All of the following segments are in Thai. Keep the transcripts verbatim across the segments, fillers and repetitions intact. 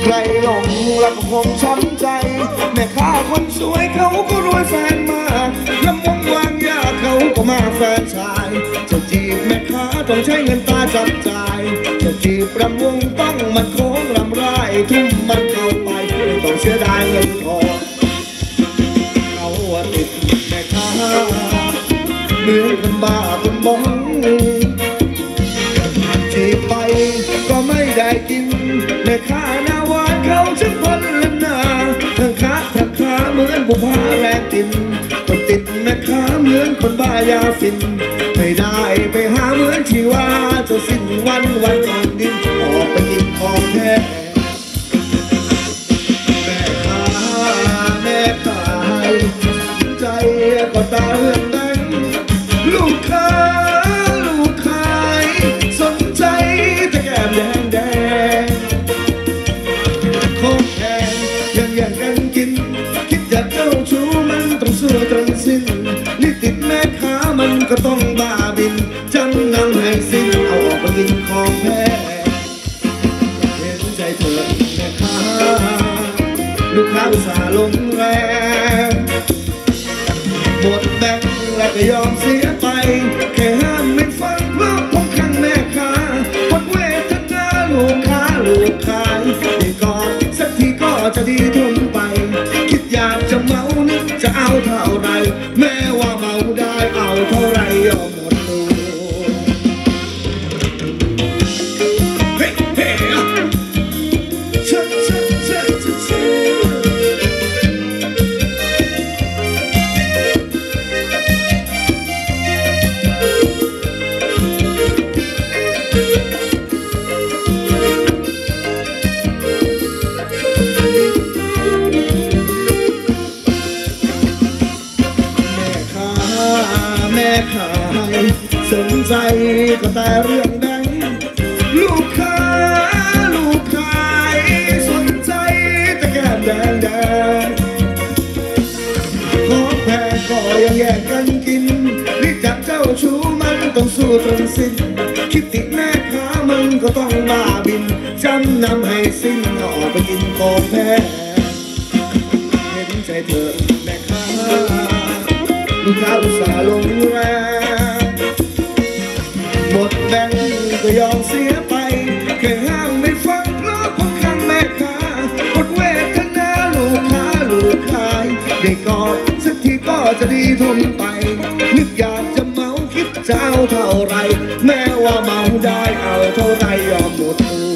ใครหลงรักคงช้ำใจแม่ค้าคนสวยเขาก็รวยแฟนมาลำวงวางยาเขาก็มาแฟนชายจะจีบแม่ค้าต้องใช้เงินตาจับจ่ายจะจีบรำวงต้องมันโค้งรำไรทุ่มมันเข้าไปไม่ต้องเสียดายเงินทองเขาว่าติดแม่ค้าเหมือนคนบ้าคนบ้องจีบไปก็ไม่ได้กินแม่ค้าหน้าหวานเขาชื่อคนละนาทั้งค้าทั้งค้าเหมือนบุพาแรงตินคนติดแม่ค้าเหมือนคนบ้ายาฟินไม่ได้ไปหาเหมือนที่ว่าจะสิ้นวันวันก่อนดินออกไปกินของแท้แม่ค้าแม่ขายใจก็ตาเรื่องนั้นลูกค้าลูกขายสนใจแต่แก้มแดงแดงของแพงยังแย่งกันกินคิดอยากเจ้าชู้มันต้องสู้ตรงสิ้นนี่ติดแม่ค้ามันก็ต้องบ้าบินจำนำให้สิ้นเอาออกมากินของแพงเห็นใจเธอแม่ค้าลูกค้าอุตส่าห์ลงแรงหมดแบงค์และก็ยอมเสียไปแค่ห้ามไม่ฟังเพราะผมขังแม่ค้าหมดเวทนาลูกค้าลูกขายได้ก่อนสักทีก็จะดีทนไปคิดอยากจะเมานึกจะเอาเท่าไรแม้ว่าเมาได้เอาเท่าไรยอมหมดตัวเฮ้เฮ้เชิดเชิดเชิดเชิดสนใจก็แต่เรื่องใดลูกค้าลูกขายสนใจแต่แก้มแดงแดงของแพงก็ยังแย่งกันกินนี่จับเจ้าชู้มันต้องสู้จนสิ้นคิดติดแม่ค้ามันก็ต้องบ้าบินจำนำให้สิ้นออกไปกินของแพงเห็นใจเธอแม่ค้าลูกค้าอุตส่าห์ลงแรงหมดแบงค์ก็ยอมเสียไปแค่ห้ามไม่ฟังเพราะผมขังแม่ค้าหมดเวทนาลูกค้าลูกขายได้ก่อนสักทีก็จะดีทนไปนึกอยากจะเมาคิดจะเอาเท่าไรแม้ว่าเมาได้เอาเท่าไรยอมหมดตัว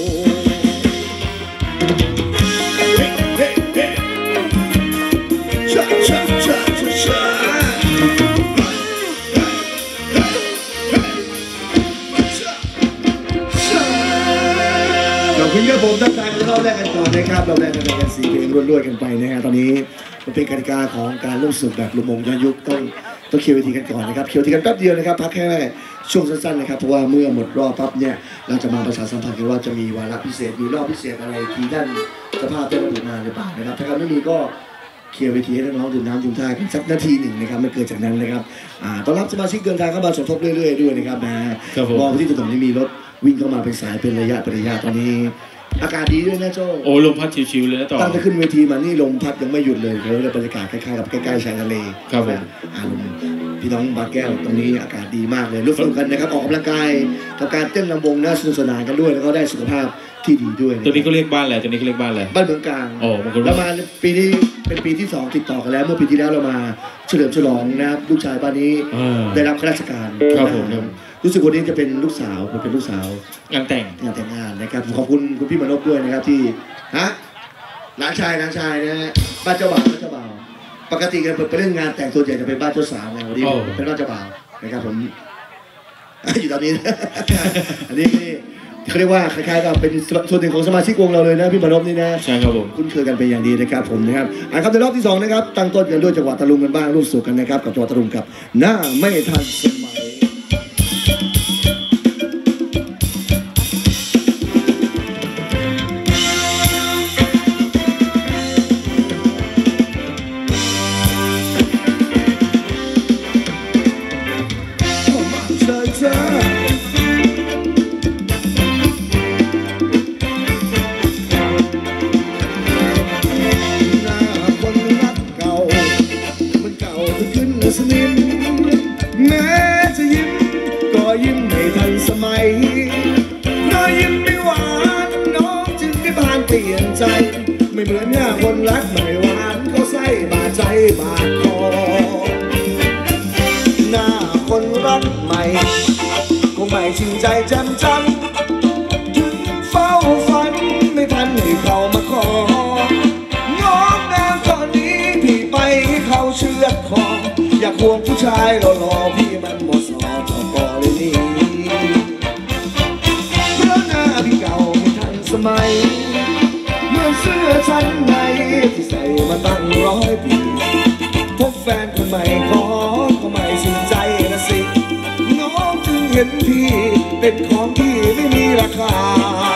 คุณกับผมตั้งใจเราแรกกันก่อนนะครับเราแรกกันกันสี่เพลงรวดๆกันไปนะฮะตอนนี้มันเป็นกติกาของการร่วมสุดแบบลุมงย้อนยุคต้องต้องเคลียร์เวทีกันก่อนนะครับเคลียร์เวทีกันแป๊บเดียวนะครับพักแค่ช่วงสั้นๆนะครับเพราะว่าเมื่อหมดรอบปั๊บเนี่ยเราจะมาประชาสัมพันธ์กันว่าจะมีวาระพิเศษมีรอบพิเศษอะไรทีด้านสภาพเต้นระบุมาหรือเปล่านะครับถ้าไม่มีก็เคลียร์เวทีให้น้องๆดื่มน้ำดื่มท่ากันสักนาทีหนึ่งนะครับไม่เกินจากนั้นนะครับต้อนรับสมาชิกเดินทางเข้ามาสมทบเรื่อยๆด้วยนะครับนะมองไปที่ถนนที่มีรถวิ่งเข้ามาเป็นสายเป็นระยะเป็นระยะตอนนี้อากาศดีด้วยนะโจ้โอ้ลมพัดชิวๆเลยนะต่อตั้งแต่ขึ้นเวทีมานี่ลมพัดยังไม่หยุดเลยเขาเลยบรรยากาศคล้ายๆกับใกล้ๆชายทะเลครับผมอารมณ์พี่น้องบางแก้วตรงนี้อากาศดีมากเลยร่วมสนุกกันนะครับออกกำลังกายกับการเต้นรำวงน่าสนุกสนานกันด้วยแล้วก็ได้สุขภาพที่ดีด้วยตัวนี้เขาเรียกบ้านอะไรตัวนี้เขาเรียกบ้านอะไรบ้านเมืองกลางโอ้แล้วมาปีนี้เป็นปีที่สองติดต่อกันแล้วเมื่อปีที่แล้วเรามาเฉลิมฉลองนะครับลูกชายบ้านนี้ได้รับข้าราชการครับผมรู้สึกวันนี้จะเป็นลูกสาวเป็นลูกสาวงานแต่งงานแต่งงานนะครับขอบคุณคุณพี่มนพด้วยนะครับที่ฮะหลานชายหลานชายนะฮะบ้านเจ้าบ่าวบ้านเจ้าบ่าวปกติกันไปเล่นงานแต่งตัวใหญ่จะเป็นบ้านเจ้าสาวไงวันนี้เป็นบ้านเจ้าบ่าวนะครับผมอยู่ตอนนี้อันนี้เขาเรียกว่าคล้ายๆกับเป็นส่วนหนึ่งของสมาชิกวงเราเลยนะพี่มนพนี่นะใช่ครับผมคุ้นเคยกันเป็นอย่างดีนะครับผมนะครับอ่าครับในรอบที่สองนะครับตั้งต้นกันด้วยจังหวัดตะลุงกันบ้างร่วมสุขกันนะครับกับจังหวัดตะลุงกับหน้าไม่ทันสมัยสียใจไม่เหมือนหน้าคนรักไม่หวานก็ใส่บาดใจบาดคอหน้าคนรักใหม่คงไม่ชินใจจำจำถึงเฝ้าฝันไม่ทันให้เขามาของ้อแนวตอนนี้พี่ไปให้เขาเชือดคออยากควงผู้ชายหล่อๆพี่มันหมดสอจอกอเลยนี่เพราะหน้าพี่เก่าไม่ทันสมัยเมื่อเสื้อชั้นในที่ใส่มาตั้งร้อยปีพบแฟนคนใหม่ขอก็ไม่สนใจนะสิน้องจึงเห็นพี่เป็นของที่ไม่มีราคา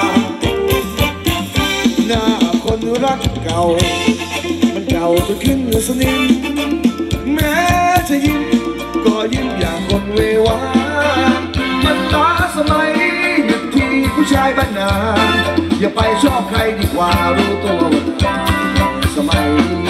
หน้าคนรักเก่ามันเก่าจนขึ้นสนิมแม้จะยิ้มก็ยิ้มอย่างคนเววามันล้าสมัยหยุดที่ผู้ชายบ้านนาอย่าไปชอบใครดีกว่ารู้ตัวว่าสมัย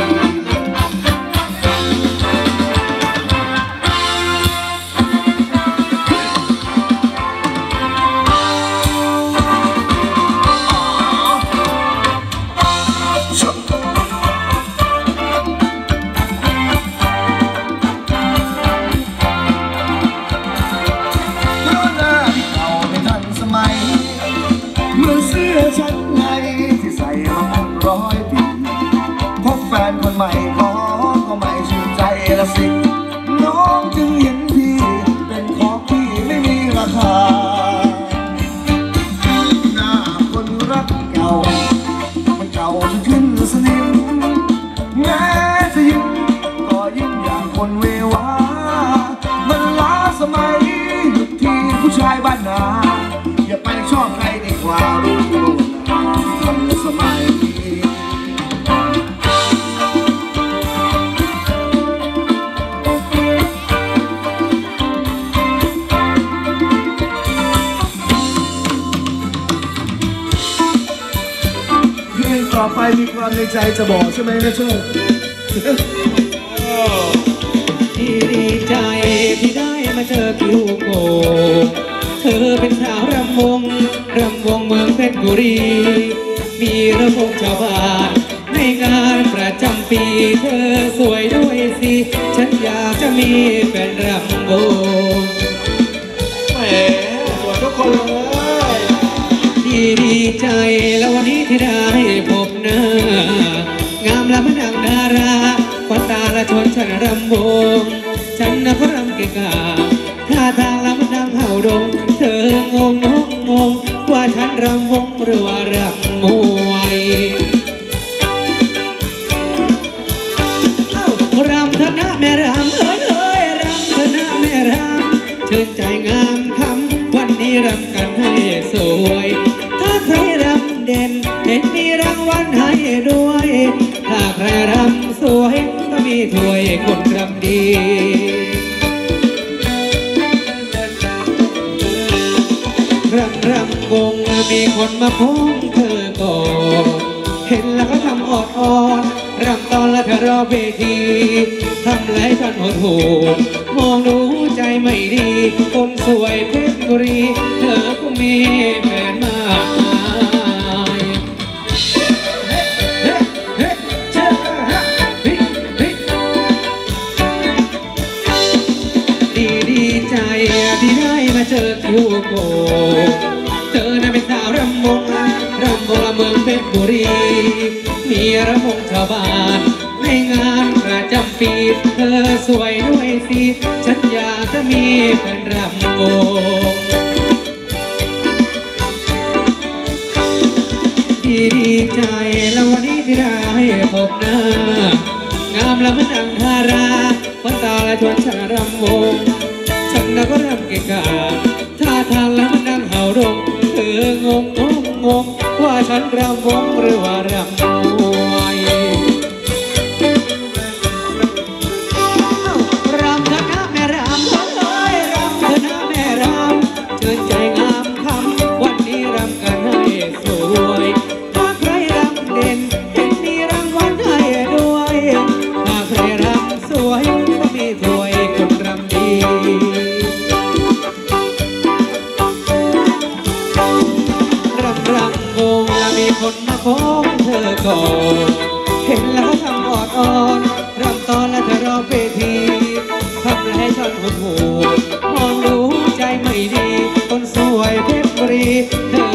เมื่อเสื้อชั้นในที่ใส่มาตั้งร้อยปีพบแฟนคนใหม่ขอก็ไม่ชื่นใจละสิน้องจึงเห็นพี่เป็นของที่ไม่มีราคาหน้าคนรักเก่ามันเก่าจนขึ้นสนิมแม้จะยิ้มก็ยิ้มอย่างคนเววามันล้าสมัยหยุดที่ผู้ชายบ้านนาอย่าไปชอบใครดีกว่ารู้ตัวทันสมัยเพลงต่อไปมีความในใจจะบอกใช่ไหมนะโชคที่ดีใจที่ได้มาเจอคิวโกเธอเป็นสาวรำวงรำวงเมืองเพชรบุรีมีระบบชาวบ้านในงานประจำปีเธอสวยด้วยสิฉันอยากจะมีแฟนรำวงแหมสวยทุกคนเลยดีดีใจแล้ววันนี้ที่ได้พบหน้างามและมันดังดาราควันตาละชนฉันรำวงฉันนะพระรำเก่งกาท่าทางละมันดังเห่าดงเธองงงงงงว่าฉันรำวงหรือว่ารำมวยรำเถอะนะแม่รำเอ้ยเอ้ยรำเถอะนะแม่รำเชิญใจงามคำวันนี้รำกันให้สวยถ้าใครรำเด่นเห็นมีรางวัลให้ด้วยถ้าใครรำสวยก็มีถ้วยคนรำดีรำรำวงมีคนมาพ้องเธอก่อนเห็นแล้วก็ทำออดอ่อนรำตอนและเธอรอเวทีทำไรฉันหดหูมองดูใจไม่ดีคนสวยเพชรบุรีเธอก็มีแฟนมากมายดีดีใจที่ได้มาเจอคิวโกเธอน่ะเป็นสาวรำวงรำวงละเมืองเพชรบุรีมีรำวงชาวบ้านในงานประจำปีเธอสวยด้วยสิฉันอยากจะมีแฟนรำวงดีดีใจแล้ววันนี้ที่ได้พบหน้างามและมันดังดาราวันตาละชวนฉันรำวงฉันน่ะก็รำเก่งกาท่าทางแล้วมันดังเห่าดงเธองงงงงงว่าฉันรำวงหรือว่ารำมวยรำเถอะนะแม่รำเอ้ยรำเถอะนะแม่รำเชิญใจงามคำวันนี้รำกันให้สวยถ้าใครรำเด่นเห็นมีรางวัลให้ด้วยถ้าใครรำสวยก็มีถ้วยคนรำดีรำรำวงและมีคนมาพ้องทีทำให้ฉันหดหู่มองดูใจไม่ดีคนสวยเพชรบุรีเธอ